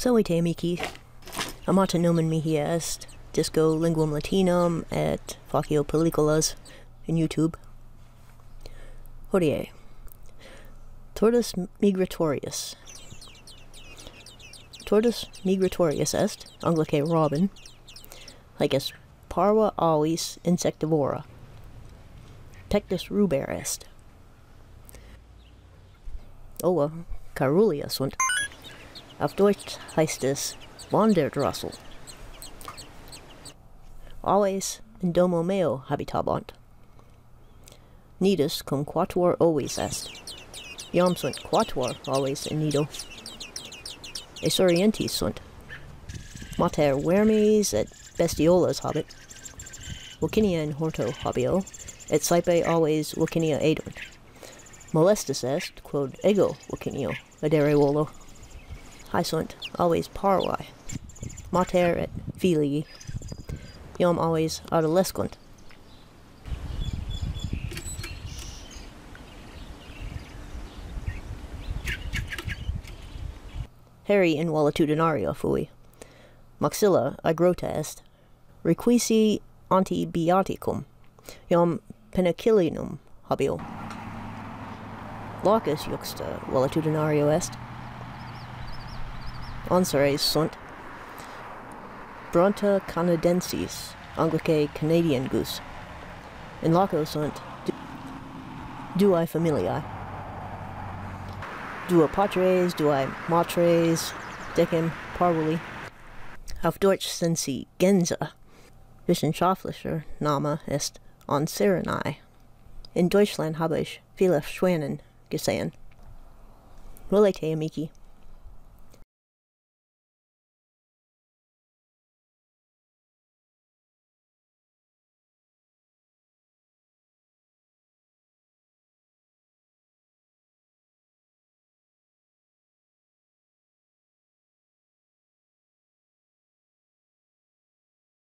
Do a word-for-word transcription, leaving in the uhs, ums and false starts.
Salute amici, amata nomen mihi est, disco linguam latinum et facio pelliculas in YouTube. Hodie, Turdus migratorius. Turdus migratorius est, Anglicae robin, haec parva avis insectivora. Tectus ruber est. Oa carulia sunt. Auf Deutsch heißt es Wanderdrossel. Always in domo meo habitabant. Nidus cum quatuor ovis est. Iam sunt quatuor always in nido. Esorientis sunt. Mater vermes et bestiolas habit. Vulcinia in horto habeo, et saepe always Vulcinia edunt. Molestus est, quod ego Vulcinio adere volo. Hae sunt always parvae. Mater et filii. Iam always adolescunt. Heri in valetudinaria fui. Maxilla agrota est. Requisi antibiaticum. Iam penicillinum habeo. Lacus juxta valetudinario est. Anseres sunt. Bronta canadensis, Anglicae Canadian goose. In loco sunt duae familiae. Dua patres, duae matres, decem parvuli. Auf Deutsch sensi Gensa. Wissenschaftlicher Name ist anseres. In Deutschland habe ich viele Schwänen gesehen. Volete amici.